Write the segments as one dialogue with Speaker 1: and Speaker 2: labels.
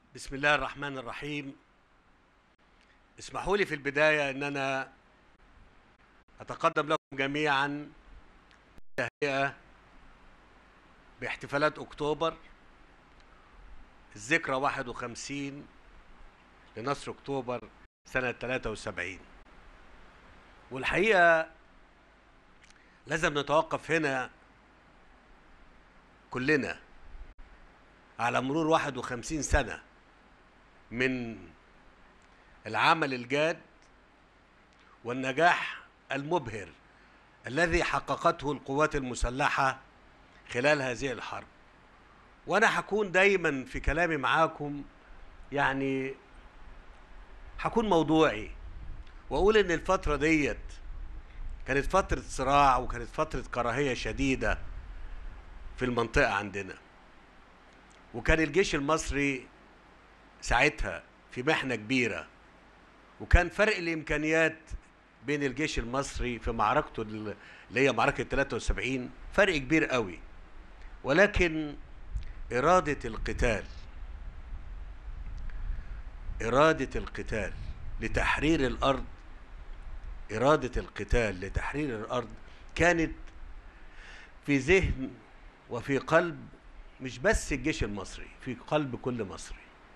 Speaker 1: بسم الله الرحمن الرحيم. اسمحوا لي في البداية أن أنا أتقدم لكم جميعا تهنئة باحتفالات أكتوبر، الذكرى 51 لنصر أكتوبر سنة 73. والحقيقة لازم نتوقف هنا كلنا على مرور 51 سنة من العمل الجاد والنجاح المبهر الذي حققته القوات المسلحة خلال هذه الحرب. وأنا هكون دايما في كلامي معاكم يعني هكون موضوعي، وأقول إن الفترة ديت كانت فترة صراع وكانت فترة كراهية شديدة في المنطقة عندنا، وكان الجيش المصري ساعتها في محنة كبيرة، وكان فرق الإمكانيات بين الجيش المصري في معركته اللي هي معركة 73 فرق كبير قوي. ولكن إرادة القتال لتحرير الأرض، إرادة القتال لتحرير الأرض كانت في ذهن وفي قلب مش بس الجيش المصري، في قلب كل مصري.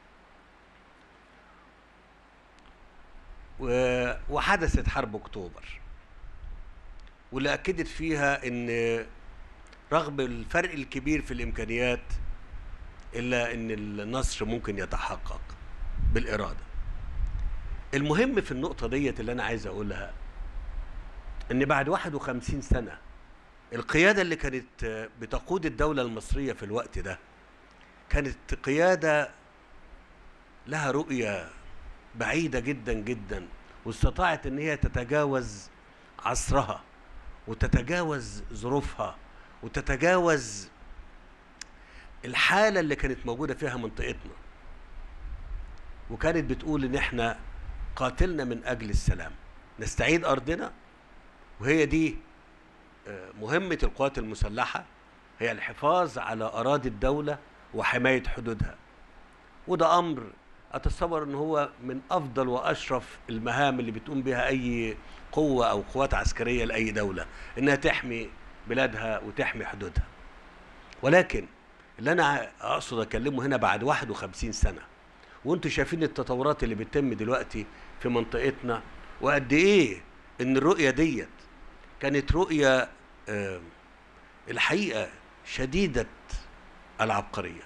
Speaker 1: وحدثت حرب أكتوبر، واللي أكدت فيها إن رغم الفرق الكبير في الإمكانيات إلا إن النصر ممكن يتحقق بالإرادة. المهم في النقطة ديت اللي أنا عايز أقولها إن بعد 51 سنة القيادة اللي كانت بتقود الدولة المصرية في الوقت ده كانت قيادة لها رؤية بعيدة جدا جدا، واستطاعت إن هي تتجاوز عصرها وتتجاوز ظروفها وتتجاوز الحالة اللي كانت موجودة فيها منطقتنا، وكانت بتقول إن إحنا قاتلنا من أجل السلام، نستعيد أرضنا. وهي دي مهمة القوات المسلحة، هي الحفاظ على أراضي الدولة وحماية حدودها. وده أمر أتصور أنه هو من أفضل وأشرف المهام اللي بتقوم بها أي قوة أو قوات عسكرية لأي دولة، إنها تحمي بلادها وتحمي حدودها. ولكن اللي أنا أقصد أكلمه هنا بعد 51 سنة وأنتوا شايفين التطورات اللي بتتم دلوقتي في منطقتنا، وقد إيه إن الرؤية ديت كانت رؤية الحقيقة شديدة العبقرية،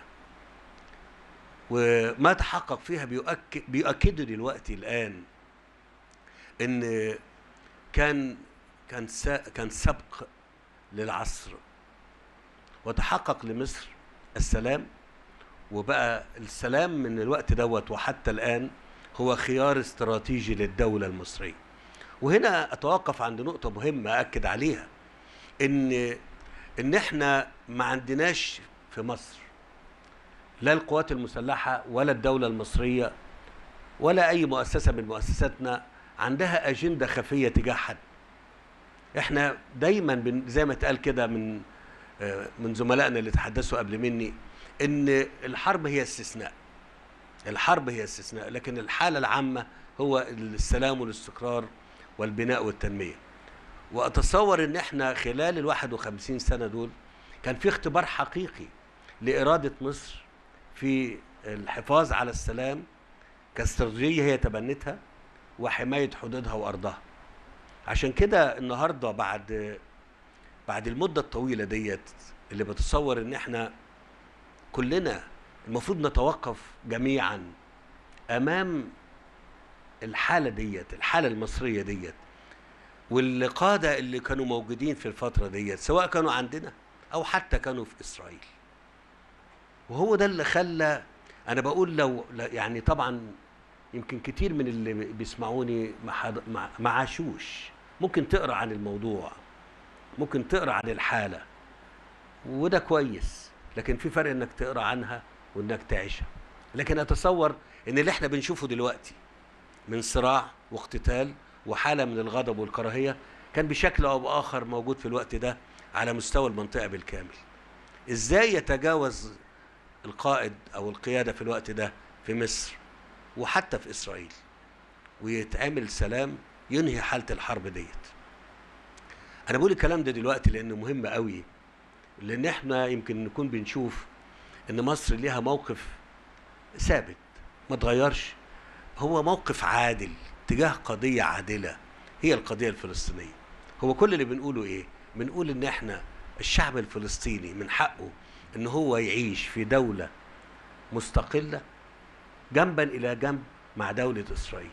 Speaker 1: وما تحقق فيها بيؤكدوا دلوقتي الآن إن كان سبق للعصر، وتحقق لمصر السلام. وبقى السلام من الوقت دوت وحتى الآن هو خيار استراتيجي للدولة المصرية. وهنا أتوقف عند نقطة مهمة أكد عليها، إن إحنا ما عندناش في مصر لا القوات المسلحة ولا الدولة المصرية ولا أي مؤسسة من مؤسساتنا عندها أجندة خفية تجاه حد. إحنا دايما زي ما اتقال كده من زملائنا اللي تحدثوا قبل مني، إن الحرب هي استثناء، الحرب هي استثناء، لكن الحالة العامة هو السلام والاستقرار والبناء والتنمية. وأتصور إن إحنا خلال 51 سنة دول كان في اختبار حقيقي لإرادة مصر في الحفاظ على السلام كاستراتيجية هي تبنتها وحماية حدودها وأرضها. عشان كده النهاردة بعد المدة الطويلة ديت اللي بتصور إن إحنا كلنا المفروض نتوقف جميعا أمام الحالة ديت، الحالة المصرية ديت، والقادة اللي كانوا موجودين في الفترة ديت سواء كانوا عندنا أو حتى كانوا في إسرائيل. وهو ده اللي خلى أنا بقول لو يعني طبعا يمكن كتير من اللي بيسمعوني ما عاشوش، ممكن تقرأ عن الموضوع، ممكن تقرأ عن الحالة، وده كويس، لكن في فرق إنك تقرأ عنها وإنك تعيشها. لكن أتصور إن اللي إحنا بنشوفه دلوقتي من صراع واقتتال وحالة من الغضب والكراهية كان بشكل أو بآخر موجود في الوقت ده على مستوى المنطقة بالكامل. إزاي يتجاوز القائد أو القيادة في الوقت ده في مصر وحتى في إسرائيل، ويتعمل سلام ينهي حالة الحرب ديت. أنا بقول الكلام ده دلوقتي لأنه مهم قوي، لأن احنا يمكن نكون بنشوف إن مصر ليها موقف ثابت ما تغيرش، هو موقف عادل تجاه قضية عادلة هي القضية الفلسطينية. هو كل اللي بنقوله إيه؟ بنقول إن احنا الشعب الفلسطيني من حقه إن هو يعيش في دولة مستقلة جنبا إلى جنب مع دولة إسرائيل.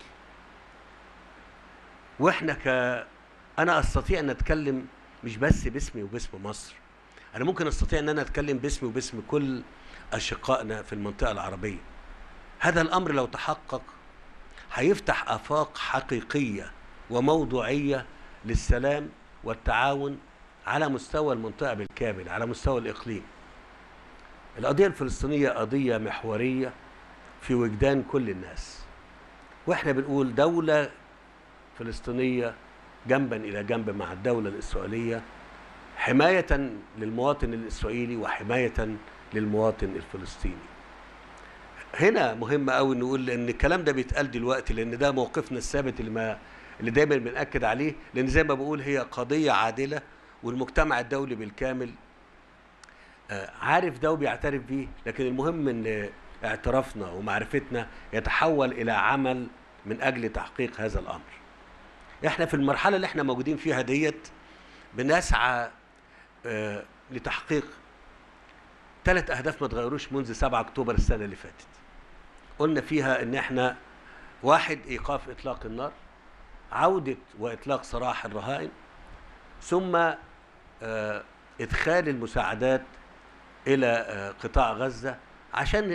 Speaker 1: واحنا أنا أستطيع أن أتكلم مش بس باسمي وباسم مصر، أنا ممكن أستطيع أن أنا أتكلم باسمي وباسم كل أشقائنا في المنطقة العربية. هذا الأمر لو تحقق هيفتح آفاق حقيقية وموضوعية للسلام والتعاون على مستوى المنطقة بالكامل، على مستوى الإقليم. القضية الفلسطينية قضية محورية في وجدان كل الناس، واحنا بنقول دولة فلسطينية جنبا إلى جنب مع الدولة الإسرائيلية، حماية للمواطن الإسرائيلي وحماية للمواطن الفلسطيني. هنا مهم قوي نقول ان الكلام ده بيتقال دلوقتي لان ده موقفنا الثابت اللي دايما بنأكد عليه، لان زي ما بقول هي قضية عادلة والمجتمع الدولي بالكامل عارف ده وبيعترف بيه، لكن المهم ان اعترافنا ومعرفتنا يتحول الى عمل من اجل تحقيق هذا الامر. احنا في المرحلة اللي احنا موجودين فيها ديت بنسعى لتحقيق 3 أهداف ما تغيروش منذ 7 أكتوبر السنة اللي فاتت. قلنا فيها ان احنا 1 ايقاف اطلاق النار، عودة واطلاق سراح الرهائن، ثم ادخال المساعدات الى قطاع غزة، عشان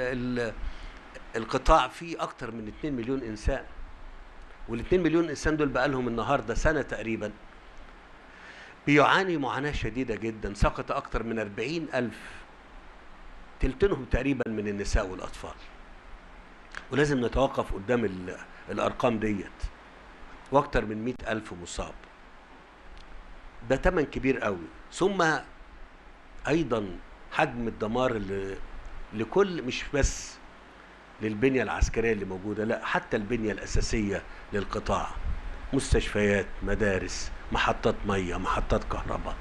Speaker 1: القطاع فيه اكتر من 2 مليون انسان، وال2 مليون انسان دول بقى لهم النهارده سنة تقريبا بيعاني معاناة شديدة جدا. سقط اكتر من 40,000، تلتينهم تقريبا من النساء والاطفال، ولازم نتوقف قدام الارقام ديت، واكتر من 100,000 مصاب. ده ثمن كبير قوي. ثم ايضا حجم الدمار اللي لكل، مش بس للبنية العسكرية اللي موجودة، لا حتى البنية الأساسية للقطاع، مستشفيات، مدارس، محطات مية، محطات كهرباء،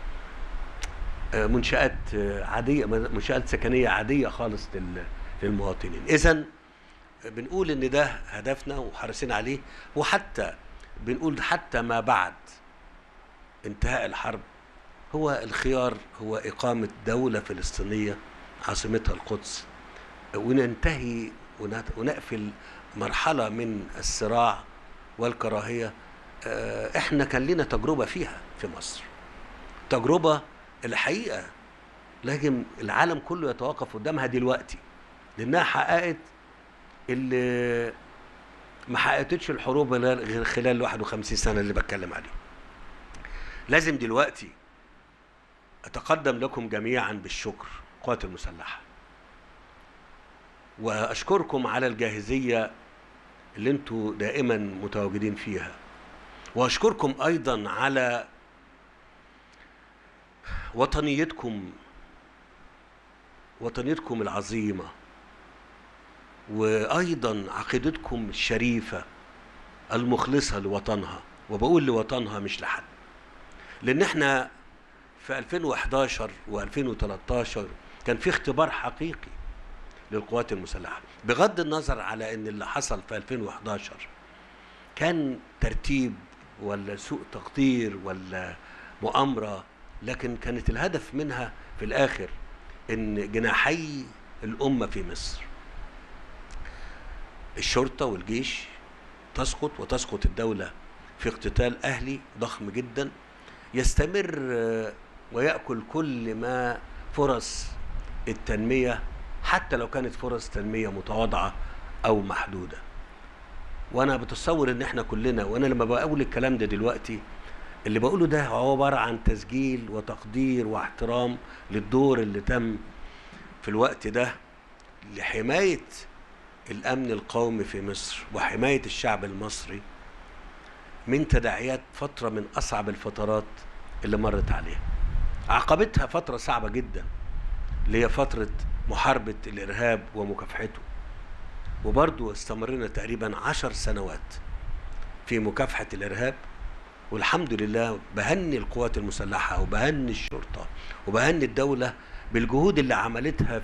Speaker 1: منشآت عادية، منشآت سكنية عادية خالص للمواطنين. إذن بنقول إن ده هدفنا وحريصين عليه، وحتى بنقول حتى ما بعد انتهاء الحرب هو الخيار هو إقامة دولة فلسطينية عاصمتها القدس، وننتهي ونقفل مرحلة من الصراع والكراهية. احنا كان لنا تجربة فيها في مصر، تجربة الحقيقة لازم العالم كله يتوقف قدامها دلوقتي، لأنها حققت اللي ما حققتش الحروب غير خلال 51 سنة اللي بتكلم عليه. لازم دلوقتي أتقدم لكم جميعا بالشكر القوات المسلحة، وأشكركم على الجاهزية اللي انتوا دائما متواجدين فيها، وأشكركم أيضا على وطنيتكم العظيمة، وأيضا عقيدتكم الشريفة المخلصة لوطنها، وبقول لوطنها مش لحد، لأن احنا في 2011 و2013 كان في اختبار حقيقي للقوات المسلحة، بغض النظر على ان اللي حصل في 2011 كان ترتيب ولا سوء تقدير ولا مؤامرة، لكن كانت الهدف منها في الآخر ان جناحي الأمة في مصر، الشرطة والجيش، تسقط، وتسقط الدولة في اقتتال أهلي ضخم جدا يستمر ويأكل كل ما فرص التنمية، حتى لو كانت فرص تنمية متواضعة أو محدودة. وأنا بتصور إن إحنا كلنا، وأنا لما بقول الكلام ده دلوقتي اللي بقوله ده عبارة عن تسجيل وتقدير واحترام للدور اللي تم في الوقت ده لحماية الأمن القومي في مصر وحماية الشعب المصري من تداعيات فترة من أصعب الفترات اللي مرت عليها. عقبتها فترة صعبة جدا اللي هي فترة محاربة الإرهاب ومكافحته، وبرضو استمرنا تقريبا 10 سنوات في مكافحة الإرهاب. والحمد لله بهني القوات المسلحة وبهني الشرطة وبهني الدولة بالجهود اللي عملتها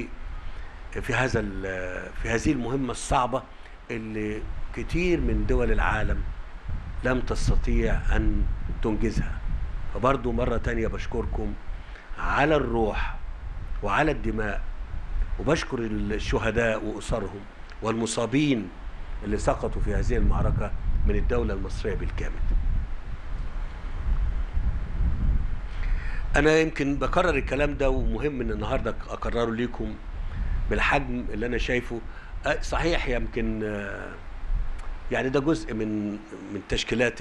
Speaker 1: في هذه المهمة الصعبة اللي كتير من دول العالم لم تستطيع أن تنجزها. فبرضو مرة تانية بشكركم على الروح وعلى الدماء، وبشكر الشهداء وأسرهم والمصابين اللي سقطوا في هذه المعركة من الدولة المصرية بالكامل. أنا يمكن بكرر الكلام ده، ومهم إن النهاردة أكرره ليكم بالحجم اللي أنا شايفه. صحيح يمكن يعني ده جزء من تشكيلات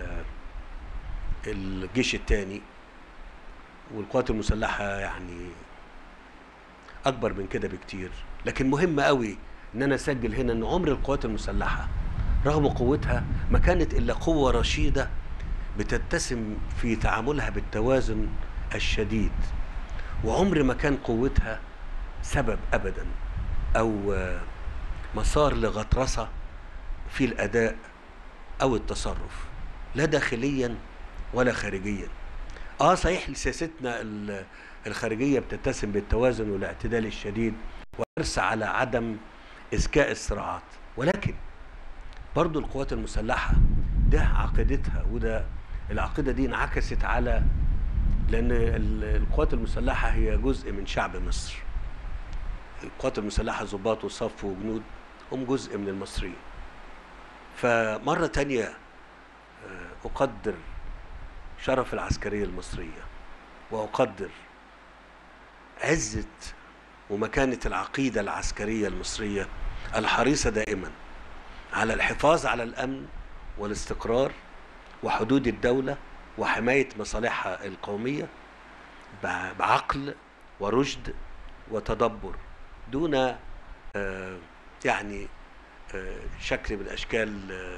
Speaker 1: الجيش الثاني والقوات المسلحة، يعني أكبر من كده بكتير. لكن مهم قوي إن أنا أسجل هنا إن عمر القوات المسلحة رغم قوتها ما كانت إلا قوة رشيدة بتتسم في تعاملها بالتوازن الشديد، وعمر ما كان قوتها سبب أبدا أو مسار لغطرسة في الأداء أو التصرف، لا داخليا ولا خارجيا. صحيح سياستنا الخارجية بتتسم بالتوازن والاعتدال الشديد وحرص على عدم إذكاء الصراعات، ولكن برضو القوات المسلحة ده عقيدتها، وده العقيدة دي انعكست على، لأن القوات المسلحة هي جزء من شعب مصر. القوات المسلحة ضباط وصف وجنود هم جزء من المصريين. فمرة تانية أقدر شرف العسكرية المصرية، وأقدر عزة ومكانة العقيدة العسكرية المصرية الحريصة دائما على الحفاظ على الأمن والاستقرار وحدود الدولة وحماية مصالحها القومية بعقل ورشد وتدبر، دون يعني شكل من أشكال.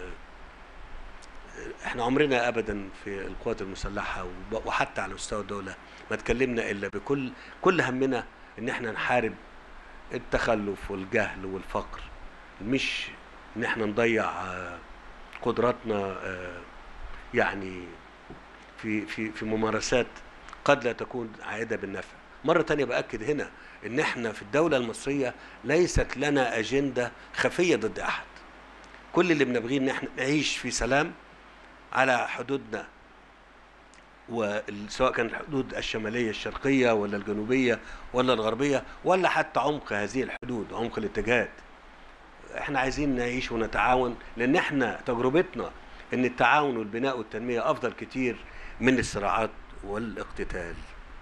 Speaker 1: احنا عمرنا أبدا في القوات المسلحة وحتى على مستوى الدولة ما تكلمنا إلا كل همنا إن احنا نحارب التخلف والجهل والفقر، مش إن احنا نضيع قدراتنا يعني في ممارسات قد لا تكون عائدة بالنفع. مرة تانية بأكد هنا إن احنا في الدولة المصرية ليست لنا أجندة خفية ضد أحد. كل اللي بنبغيه إن احنا نعيش في سلام على حدودنا، وسواء كانت الحدود الشمالية الشرقية ولا الجنوبية ولا الغربية ولا حتى عمق هذه الحدود، عمق الاتجاهات. احنا عايزين نعيش ونتعاون، لأن احنا تجربتنا إن التعاون والبناء والتنمية أفضل كتير من الصراعات والاقتتال.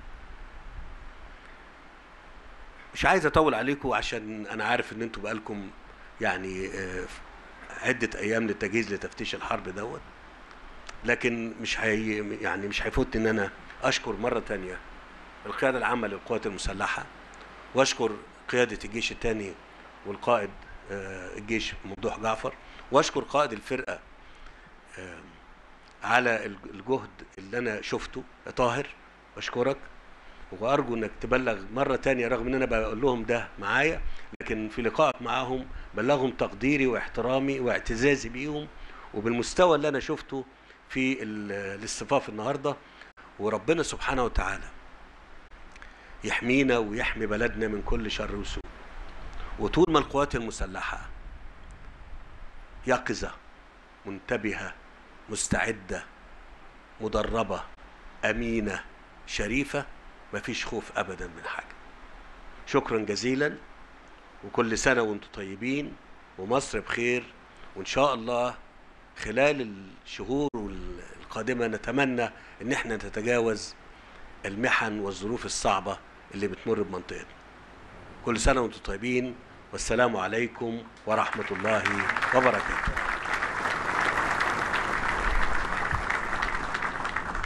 Speaker 1: مش عايز أطول عليكم عشان أنا عارف إن أنتوا بقالكم يعني عدة أيام للتجهيز لتفتيش الحرب دوت، لكن مش هيفوت إن أنا أشكر مرة تانية القيادة العامة للقوات المسلحة، وأشكر قيادة الجيش الثاني والقائد الجيش ممدوح جعفر، وأشكر قائد الفرقة على الجهد اللي أنا شفته. يا طاهر بشكرك، وأرجو إنك تبلغ مرة تانية، رغم إن أنا بقول لهم ده معايا، لكن في لقائك معاهم بلغهم تقديري واحترامي واعتزازي بيهم وبالمستوى اللي أنا شفته في الاصطفاف النهاردة. وربنا سبحانه وتعالى يحمينا ويحمي بلدنا من كل شر وسوء. وطول ما القوات المسلحة يقظة منتبهة مستعدة مدربة أمينة شريفة، مفيش خوف أبدا من حاجة. شكرا جزيلا، وكل سنة وانتم طيبين ومصر بخير. وإن شاء الله خلال الشهور القادمة نتمنى إن احنا نتجاوز المحن والظروف الصعبة اللي بتمر بمنطقتنا. كل سنة وانتم طيبين، والسلام عليكم ورحمة الله وبركاته.